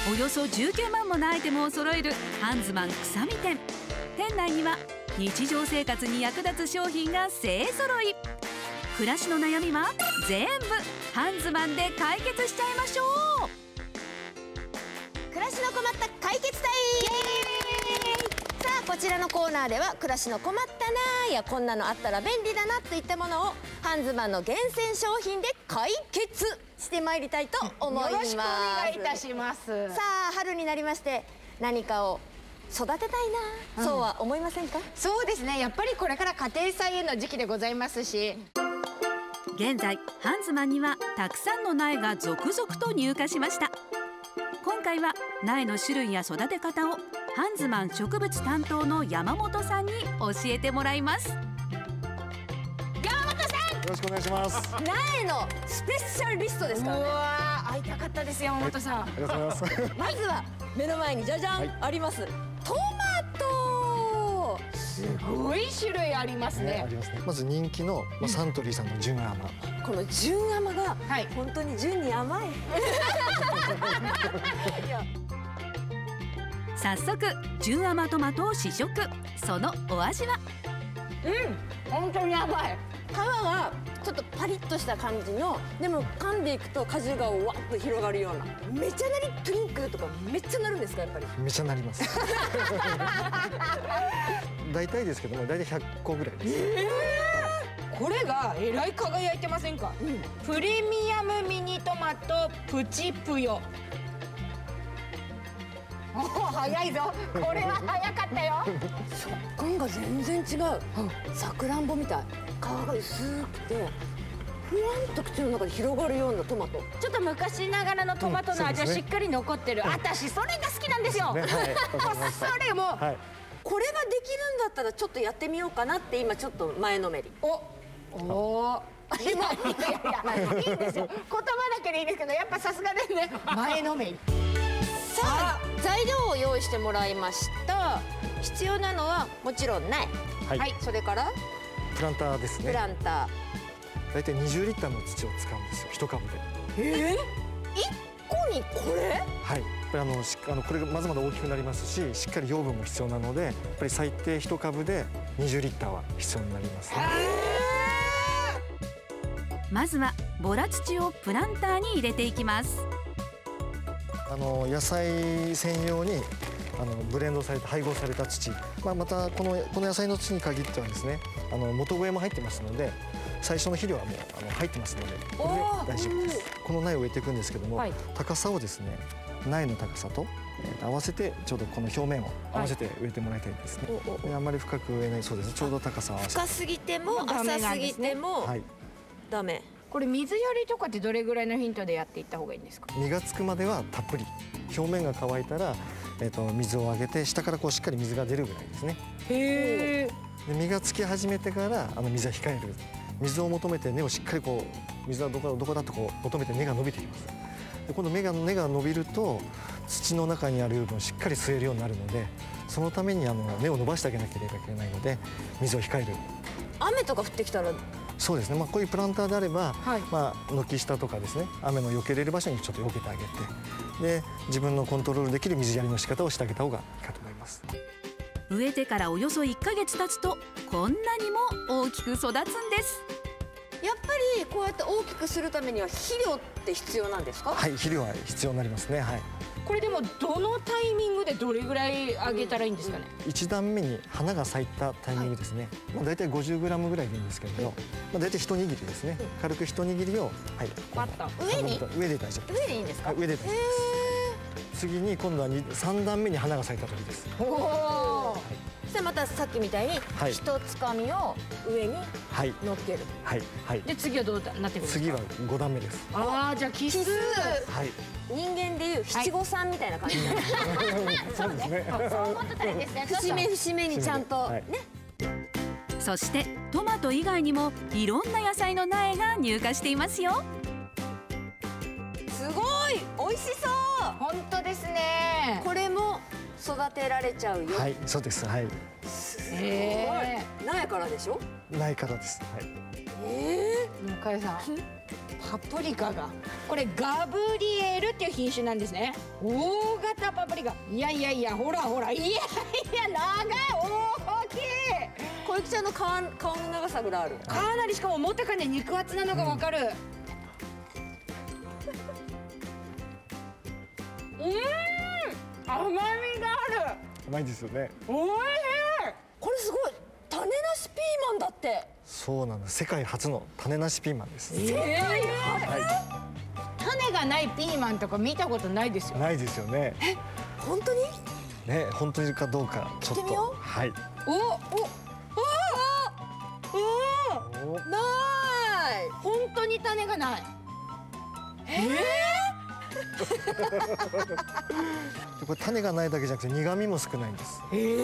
およそ19万ものアイテムを揃えるハンズマン草見店。店内には日常生活に役立つ商品が勢ぞろい。暮らしの悩みは全部ハンズマンで解決しちゃいましょう。 暮らしの困った解決隊。さあ、こちらのコーナーでは暮らしの困ったなやこんなのあったら便利だなといったものをハンズマンの厳選商品で解決してまいりたいと思います。 よろしくお願いいたします。 さあ、春になりまして何かを育てたいな、そうは思いませんか？ そうですね、やっぱりこれから家庭菜園の時期でございますし、 現在ハンズマンにはたくさんの苗が続々と入荷しました。今回は苗の種類や育て方をハンズマン植物担当の山本さんに教えてもらいます。 山本さん、 よろしくお願いします。 苗のスペシャリストですからね。 うわー、会いたかったです山本さん。 ありがとうございます。 まずは目の前にじゃじゃん、ありますトマト。 すごい種類ありますあね。 りますね。まず人気のサントリーさんの純甘。 この純甘がはい本当に純に甘い。 早速純甘トマトを試食。そのお味は？ 本当に甘い。 皮はちょっとパリッとした感じの、でも噛んでいくと果汁がわっと広がるような。めちゃなりトゥリンクルとかめっちゃなるんですか？やっぱりめちゃなります。大体ですけども、大体100個ぐらいです。 これがえらい輝いてませんか？プレミアムミニトマトプチプヨ。おー、早いぞ。これは早かったよ。 食感が全然違う。さくらんぼみたい。皮が薄くてふわんと口の中で広がるようなトマト。 ちょっと昔ながらのトマトの味はそうですねしっかり残ってる。私それが好きなんですよ。 ね、はい、わかりました。 それも、 はい。 これができるんだったらちょっとやってみようかなって今ちょっと前のめり。 おいやいやいいんですよ。言葉だけでいいですけど、やっぱさすがですね。前のめり。 さあ、材料を用意してもらいました。必要なのはもちろん苗、 はい。 はい、 それからプランターですね。 プランタ大体20リッターの土を使うんですよ。一株で。 ー。1個にこれ？ はい。やっぱりこれがまずまだ大きくなりますし、しっかり養分も必要なので、やっぱり最低一株で20リッターは必要になりますね。 まずはボラ土をプランターに入れていきます。 野菜専用にブレンドされた配合された土、またこの野菜の土に限ってはですね、元植えも入ってますので、最初の肥料はもう入ってますので、これで大丈夫です。この苗を植えていくんですけども、 はい、 高さをですね、苗の高さと合わせてちょうどこの表面を合わせて植えてもらいたいんですね。であんまり深く植えない。そうです。ちょうど高さを合わせて。 深すぎても浅すぎてもはい。 ダメ。 これ水やりとかってどれぐらいのヒントでやっていった方がいいんですか？ 実がつくまではたっぷり。表面が乾いたら、水をあげて下からこうしっかり水が出るぐらいですね。 へえ。 で実がつき始めてから水は控える。水を求めて根をしっかりこう水はどこだとこう求めて根が伸びてきます。で今度根が伸びると土の中にある養分をしっかり吸えるようになるので、そのために根を伸ばしてあげなければいけないので水を控える。 雨とか降ってきたらそうですね。こういうプランターであれば、 はい、 軒下とかですね、雨の避けれる場所にちょっと避けてあげて、で自分のコントロールできる水やりの仕方をしてあげた方がいいかと思います。 植えてからおよそ1ヶ月経つとこんなにも大きく育つんです。 やっぱりこうやって大きくするためには肥料って必要なんですか？ はい、肥料は必要になりますね。はい。 これでもどのタイミングでどれぐらいあげたらいいんですかね？ 1段目に花が咲いたタイミングですね。だいたい50グラムぐらいでいいんですけれど、だいたい一握りですね。軽く一握りを、はい、 パッと上で大丈夫。 上でいいんですか？ はい、上で大丈夫です。次に今度は3段目に花が咲いた時です。 おお。 そしてまたさっきみたいにはい一つかみを上にはい乗っける。 はいはい。 で次はどうなってくるんですか？ 次は5段目です。 ああ、じゃあ奇数。 はい。 人間でいう七五三みたいな感じ。 そうですね。 そう思ってたらいいですね。 節目節目にちゃんとはいね。 そしてトマト以外にもいろんな野菜の苗が入荷していますよ。 すごい美味しそう。 本当ですね。 これも育てられちゃうよ。 はい、そうです。はい。 苗からでしょ？ 苗からです。はい。 向井さん、パプリカがこれガブリエルっっていう品種なんですね。大型パプリカ。いやいやいや、ほらほら、いやいや、長い、大きい。 小雪ちゃんの顔の長さぐらいある。 かなり、しかも持った感じで肉厚なのがわかる。甘みがある。 甘いですよね。 おいしい。 これすごい。種なしピーマンだって。 そうなんです。世界初の種なしピーマンです。 は種がないピーマンとか見たことないですよ。 ないですよね。 本当に？ ね、本当にかどうかちょっと。 行ってみよう。 はい。 ない。 本当に種がない。 これ種がないだけじゃなくて苦味も少ないんです。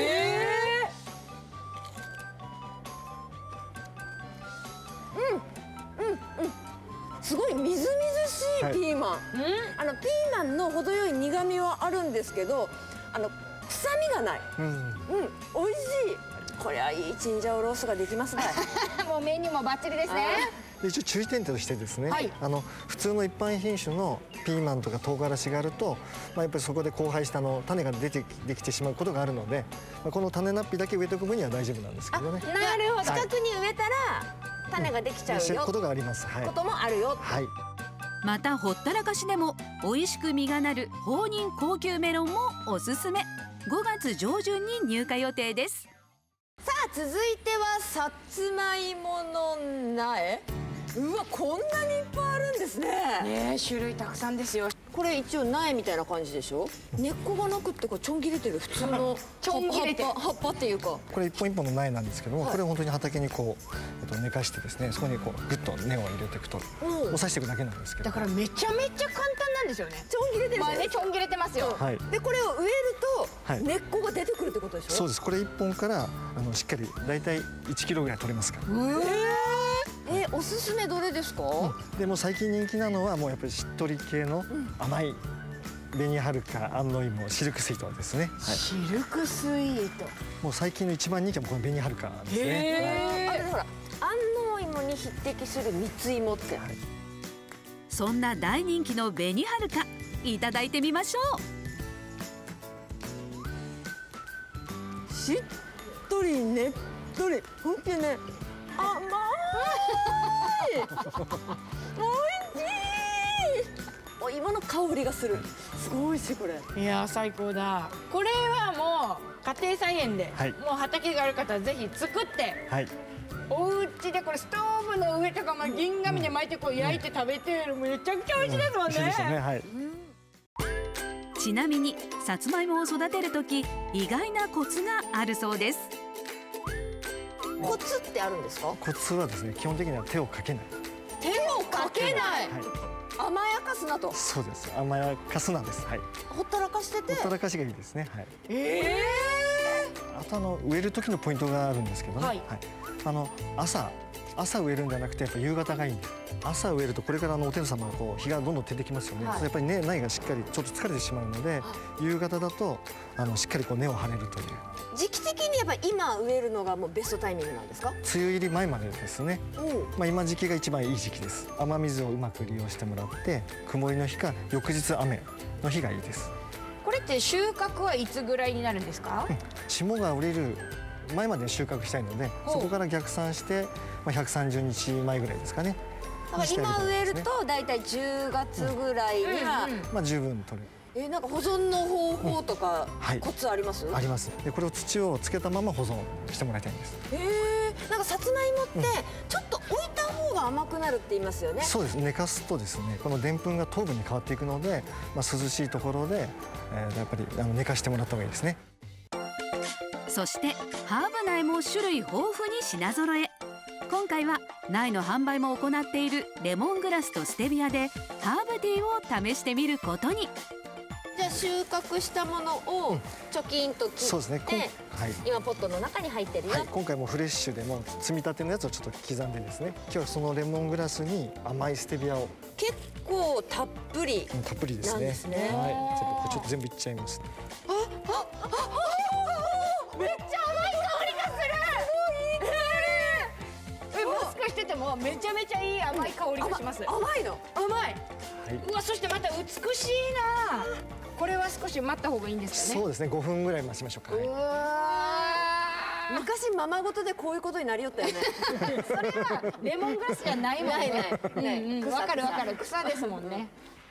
すごいみずみずしいピーマン。ピーマンの程よい苦味はあるんですけど、臭みがない。美味しい。これはいいチンジャオロースができますね。 もうメニューもバッチリですね。 で一応注意点としてですね、 はい、 普通の一般品種のピーマンとか唐辛子があると、やっぱりそこで交配した種ができてしまうことがあるので、この種ナッピだけ植えておく分には大丈夫なんですけどね。 なるほど。近くに植えたら種ができちゃうよ。 ことがあります。はい。 こともあるよ。 はい。 またほったらかしでも美味しく実がなる放任高級メロンもおすすめ。5月上旬に入荷予定です。 さあ続いてはさつまいもの苗。うわ、こんなにいっぱいあるんですね。 ね、種類たくさんですよ。 これ一応苗みたいな感じでしょ。根っこがなくってこれちょん切れてる普通のちょん切れてる葉っぱっていうか。 これ一本一本の苗なんですけども、 はい、 これを本当に畑にこう寝かしてですね、そこにこうグッと根を入れていくと、押さしていくだけなんですけど。 だからめちゃめちゃ簡単なんですよね。 ちょん切れてる。 まあね、ちょん切れてますよ。 はい。 でこれを植えると根っこが出てくるってことでしょ。 そうです。これ一本からしっかりだいたい1キロぐらい取れますから。 おすすめどれですか？ でも最近人気なのはもうやっぱりしっとり系の甘い紅はるか、安納芋、シルクスイートですね。 シルクスイート。 もう最近の一番人気はこの紅はるかですね。 あれほら、安納芋に匹敵する蜜芋って。 そんな大人気の紅はるかいただいてみましょう。しっとりねっとり、本当にね、甘い。おいしい。お芋の香りがする。すごい美味しいこれ。 いや最高だ。これはもう家庭菜園で、もう畑がある方はぜひ作って、お家でこれストーブの上とか銀紙で巻いてこう焼いて食べてる、めちゃくちゃ美味しいですもんね。 美味しいですね。はい。 ちなみにさつまいもを育てるとき意外なコツがあるそうです。 コツってあるんですか？ コツはですね、基本的には手をかけない。 手をかけない。甘やかすなと。 そうです。甘やかすなんです。はい。 ほったらかしてて。 ほったらかしがいいですね。はい。あと植える時のポイントがあるんですけどね。はい。朝植えるんじゃなくてやっぱ夕方がいいんです。朝植えるとこれからお天道様がこう日がどんどん出てきますよね。やっぱりね、苗がしっかりちょっと疲れてしまうので、夕方だとしっかりこう根を張れるという。 時期的にやっぱり今植えるのがもうベストタイミングなんですか？ 梅雨入り前までですね。今時期が一番いい時期です。雨水をうまく利用してもらって、曇りの日か翌日雨の日がいいです。 これって収穫はいつぐらいになるんですか？ 霜が降りる前まで収穫したいので、そこから逆算して130日前ぐらいですかね。 今植えるとだいたい10月ぐらいには十分取れる。 なんか保存の方法とかコツあります？ あります。でこれを土をつけたまま保存してもらいたいんです。 なんかさつまいもってちょっと置いた方が甘くなるって言いますよね。 そうです。寝かすとですね、このでんぷんが糖分に変わっていくので、涼しいところでやっぱり寝かしてもらった方がいいですね。 そしてハーブ苗も種類豊富に品揃え。今回は苗の販売も行っているレモングラスとステビアでハーブティーを試してみることに。 じゃあ収穫したものをチョキンと切って、そうですね、今ポットの中に入ってるよ。 今回もフレッシュでも積み立てのやつをちょっと刻んでですね、今日はそのレモングラスに甘いステビアを結構たっぷりですね。はい、ちょっと全部いっちゃいます。 めっちゃ甘い香りがする。もしかしててもめちゃめちゃいい甘い香りがします。 甘いの？ 甘い。うわ、そしてまた美しい。 れは少し待った方がいいんですかね。 そうですね、5分ぐらい待ちましょうか。 うわ昔ままごとでこういうことになりよったよね。 それはレモングラスじゃないもんね。 ないわかるわかる、草ですもんね。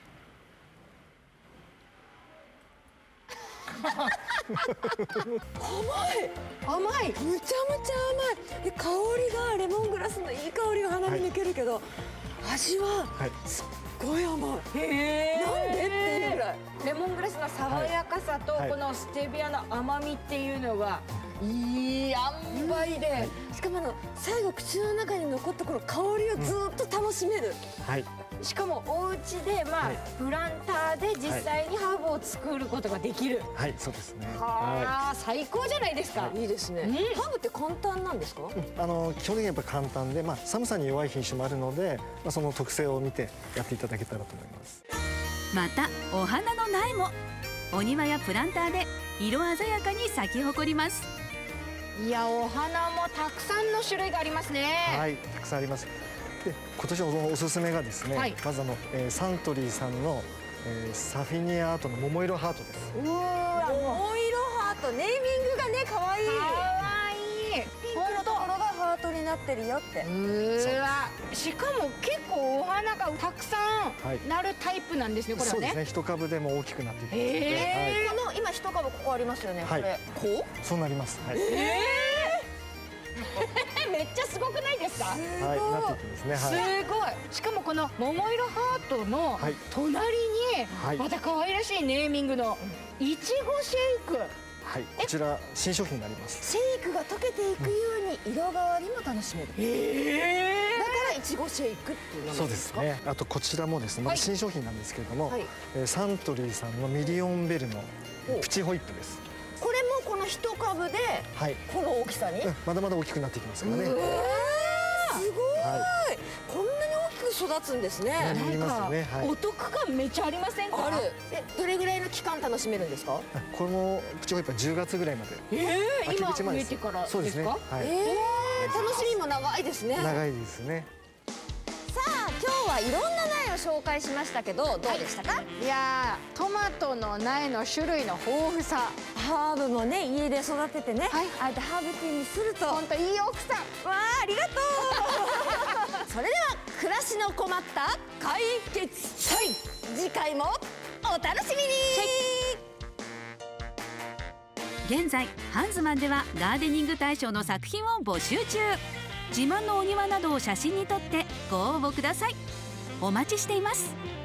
甘いむちゃむちゃ甘い。香りがレモングラスのいい香りが鼻に抜けるけど、味はすっごい甘い。 へーなんでっていうぐらい。 レモングラスの爽やかさとこのステビアの甘みっていうのがいい塩梅で、 しかも最後口の中に残ったこの香りをずっと楽しめる。 はい。 しかもお家でプランターで実際にハーブを作ることができる。 はい、そうですね。 はあ、最高じゃないですか。 いいですね。ハーブって簡単なんですか？ 基本的にやっぱ簡単で、寒さに弱い品種もあるので、その特性を見てやっていただけたらと思います。 またお花の苗もお庭やプランターで色鮮やかに咲き誇ります。 いや、お花もたくさんの種類がありますね。 はい、たくさんあります。で、今年のおすすめがですね、まずサントリーさんの、サフィニアアートの桃色ハートです。 うわ、桃色ハート、ネーミングがね可愛い。ピンクのところがハートになってるよって。 うわ、しかも結構お花がたくさんなるタイプなんですね、これはね。 そうですね、一株でも大きくなっていきます。 この今一株ここありますよね。これこう？ そうなります。はい。 めっちゃすごくないですか？ はい、なっていきますね。 すごい。しかもこの桃色ハートの隣にまた可愛らしいネーミングのいちごシェイク。 はい、こちら新商品になります。 シェイクが溶けていくように色変わりも楽しめる。だからいちごシェイクっていう名前そうでか？ ですすね。あとこちらもですね、まだ新商品なんですけれども、サントリーさんのミリオンベルのプチホイップです。 これもこの一株でこの大きさに？ まだまだ大きくなっていきますからね。 すごい。こんなに大きく育つんですね。 なんかお得感めっちゃありませんか？ ある。どれぐらいの期間楽しめるんですか？ これもプチホイップは10月ぐらいまで。 今植えてからですか？ そうですね。 楽しみも長いですね。 長いですね。 さあ今日はいろんな苗を紹介しましたけど、どうでしたか？ いやー、トマトの苗の種類の豊富さ、 ハーブもね家で育ててね、あえてハーブティーにすると本当いい奥さん。 わあ、ありがとう。それでは暮らしの困った解決祭、次回もお楽しみに。 現在ハンズマンではガーデニング大賞の作品を募集中。自慢のお庭などを写真に撮ってご応募ください。お待ちしています。